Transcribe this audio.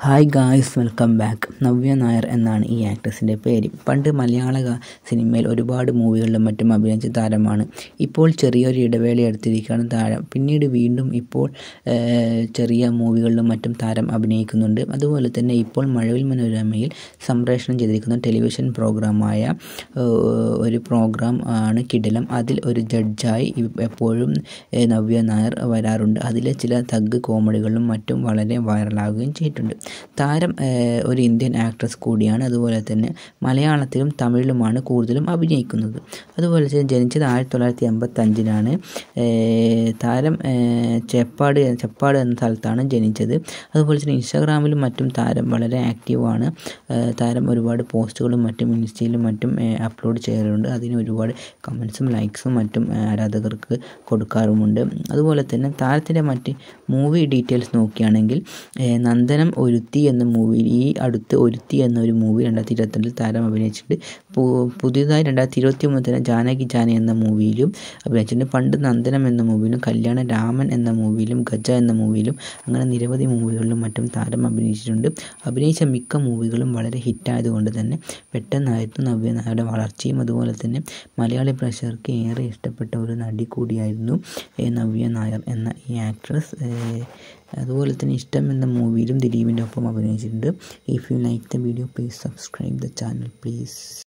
Hi guys, welcome back. Navya Nair എന്നാണ് ഈ ആക്ട്രസിൻ്റെ പേര്. പണ്ട് മലയാള സിനിമയിൽ ഒരുപാട് മൂവികളിലും മറ്റും അഭിനയിച്ച താരമാണ്. ഇപ്പോൾ ചെറിയൊരു ഇടവേള എടുത്തിരിക്കുകയാണ് താരം. പിന്നീട് വീണ്ടും ഇപ്പോൾ ചെറിയ മൂവികളിലും മറ്റും താരം അഭിനയിക്കുന്നുണ്ട്. അതുപോലെ തന്നെ ഇപ്പോൾ മഴവിൽ മനോരമയിൽ സംപ്രേഷണം ചെയ്തിരിക്കുന്ന ടെലിവിഷൻ പ്രോഗ്രാമായ ഒരു പ്രോഗ്രാം ആണ് കിടിലം. അതിൽ ഒരു ജഡ്ജായി എപ്പോഴും നവ്യ നായർ വരാറുണ്ട്. അതിലെ ചില തഗ് കോമഡികളും മറ്റും വളരെ വൈറലാവുകയും ചെയ്തിട്ടുണ്ട്. താരം ഒരു ഇന്ത്യൻ ആക്ട്രസ് കൂടിയാണ്. അതുപോലെ തന്നെ മലയാളത്തിലും തമിഴിലുമാണ് കൂടുതലും അഭിനയിക്കുന്നത്. അതുപോലെ തന്നെ ജനിച്ചത് 1985-ലാണ്. താരം ചെപ്പാട് എന്ന സ്ഥലത്താണ് ജനിച്ചത്. അതുപോലെ തന്നെ ഇൻസ്റ്റാഗ്രാമിലും മറ്റും താരം വളരെ ആക്റ്റീവാണ്. താരം ഒരുപാട് പോസ്റ്റുകളും മറ്റും ഇൻസ്റ്റയിലും മറ്റും അപ്ലോഡ് ചെയ്യാറുണ്ട്. അതിന് ഒരുപാട് കമൻസും ലൈക്സും മറ്റും ആരാധകർക്ക് കൊടുക്കാറുമുണ്ട്. അതുപോലെ തന്നെ താരത്തിൻ്റെ മറ്റ് മൂവി ഡീറ്റെയിൽസ് നോക്കുകയാണെങ്കിൽ നന്ദനം ഒരുത്തി എന്ന മൂവിയിൽ ഈ അടുത്ത് ഒരുത്തി എന്നൊരു മൂവി 2022 താരം അഭിനയിച്ചിട്ടുണ്ട്. പുതിയതായി 2023 തന്നെ ജാനകി ജാന എന്ന മൂവിയിലും അഭിനയിച്ചിട്ടുണ്ട്. പണ്ട് നന്ദനം എന്ന മൂവിയിലും കല്യാണ രാമൻ എന്ന മൂവിയിലും ഗജ എന്ന മൂവിയിലും അങ്ങനെ നിരവധി മൂവികളിലും മറ്റും താരം അഭിനയിച്ചിട്ടുണ്ട്. അഭിനയിച്ച മിക്ക മൂവികളും വളരെ ഹിറ്റായതുകൊണ്ട് തന്നെ പെട്ടെന്നായിരുന്നു നവ്യ നായരുടെ വളർച്ചയും. അതുപോലെ തന്നെ മലയാളി പ്രേക്ഷകർക്ക് ഏറെ ഇഷ്ടപ്പെട്ട ഒരു നടി കൂടിയായിരുന്നു നവ്യ നായർ എന്ന ഈ ആക്ട്രസ്. അതുപോലെ തന്നെ ഇഷ്ടം എന്ന മൂവിയിലും ദിലീപിൻ്റെ ഒപ്പം അഭിനയിച്ചിട്ടുണ്ട്. If you like the video, please subscribe the channel please.